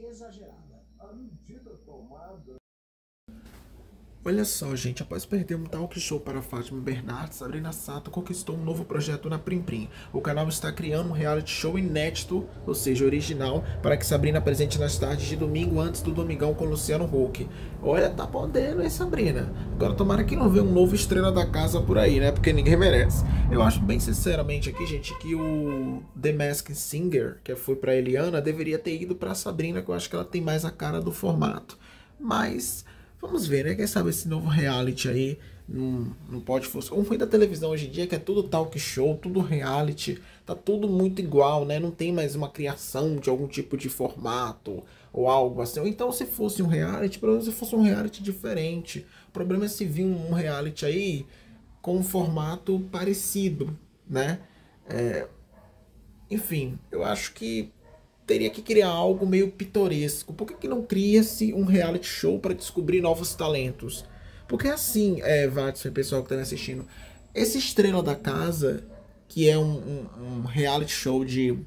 exagerada. A medida tomada. Olha só, gente, após perder um talk show para Fátima Bernardes, Sabrina Sato conquistou um novo projeto na Prim Prim. O canal está criando um reality show inédito, ou seja, original, para que Sabrina apresente nas tardes de domingo antes do Domingão com Luciano Huck. Olha, tá podendo, hein, Sabrina? Agora tomara que não venha um novo estrela da casa por aí, né? Porque ninguém merece. Eu acho bem sinceramente aqui, gente, que o The Masked Singer, que foi para Eliana, deveria ter ido para Sabrina, que eu acho que ela tem mais a cara do formato. Mas vamos ver, né? Quem sabe esse novo reality aí não pode funcionar. O ruim da televisão hoje em dia é que é tudo talk show, tudo reality, tá tudo muito igual, né? Não tem mais uma criação de algum tipo de formato ou algo assim. Ou então, se fosse um reality, pelo menos se fosse um reality diferente. O problema é se vir um reality aí com um formato parecido, né? Enfim, eu acho que teria que criar algo meio pitoresco. Por que não cria-se um reality show para descobrir novos talentos? Porque assim, Watson e pessoal que está me assistindo, esse Estrela da Casa, que é um reality show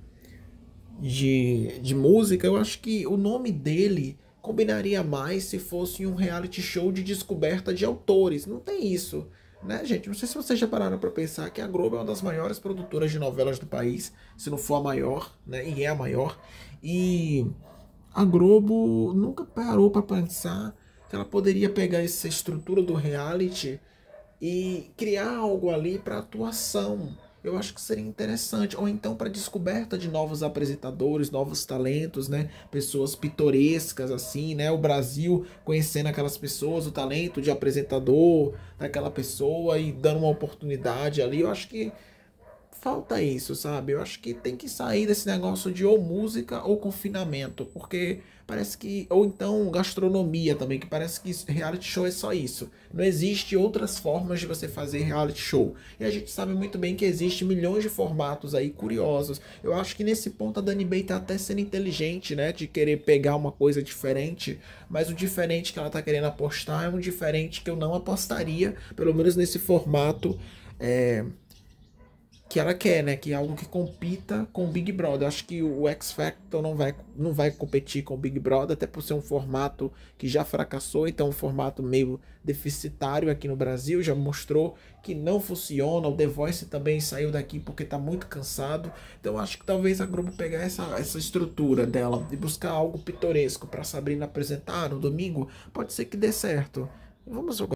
de música, eu acho que o nome dele combinaria mais se fosse um reality show de descoberta de autores. Não tem isso, né, gente? Não sei se vocês já pararam para pensar que a Globo é uma das maiores produtoras de novelas do país, se não for a maior, né? E é a maior. E a Globo nunca parou para pensar que ela poderia pegar essa estrutura do reality e criar algo ali para atuação. Eu acho que seria interessante. Ou então para descoberta de novos apresentadores, novos talentos, né? Pessoas pitorescas assim, né? O Brasil conhecendo aquelas pessoas, o talento de apresentador daquela pessoa e dando uma oportunidade ali. Eu acho que falta isso, sabe? Eu acho que tem que sair desse negócio de ou música ou confinamento, porque parece que, ou então gastronomia também, que parece que reality show é só isso. Não existe outras formas de você fazer reality show. E a gente sabe muito bem que existe milhões de formatos aí curiosos. Eu acho que nesse ponto a Dani Bay tá até sendo inteligente, né, de querer pegar uma coisa diferente, mas o diferente que ela tá querendo apostar é um diferente que eu não apostaria, pelo menos nesse formato. Que ela quer, né? Que é algo que compita com o Big Brother. Acho que o X Factor não vai competir com o Big Brother, até por ser um formato que já fracassou, então um formato meio deficitário aqui no Brasil, já mostrou que não funciona. O The Voice também saiu daqui porque tá muito cansado. Então acho que talvez a Globo pegar essa estrutura dela e buscar algo pitoresco para Sabrina apresentar no domingo, pode ser que dê certo. Vamos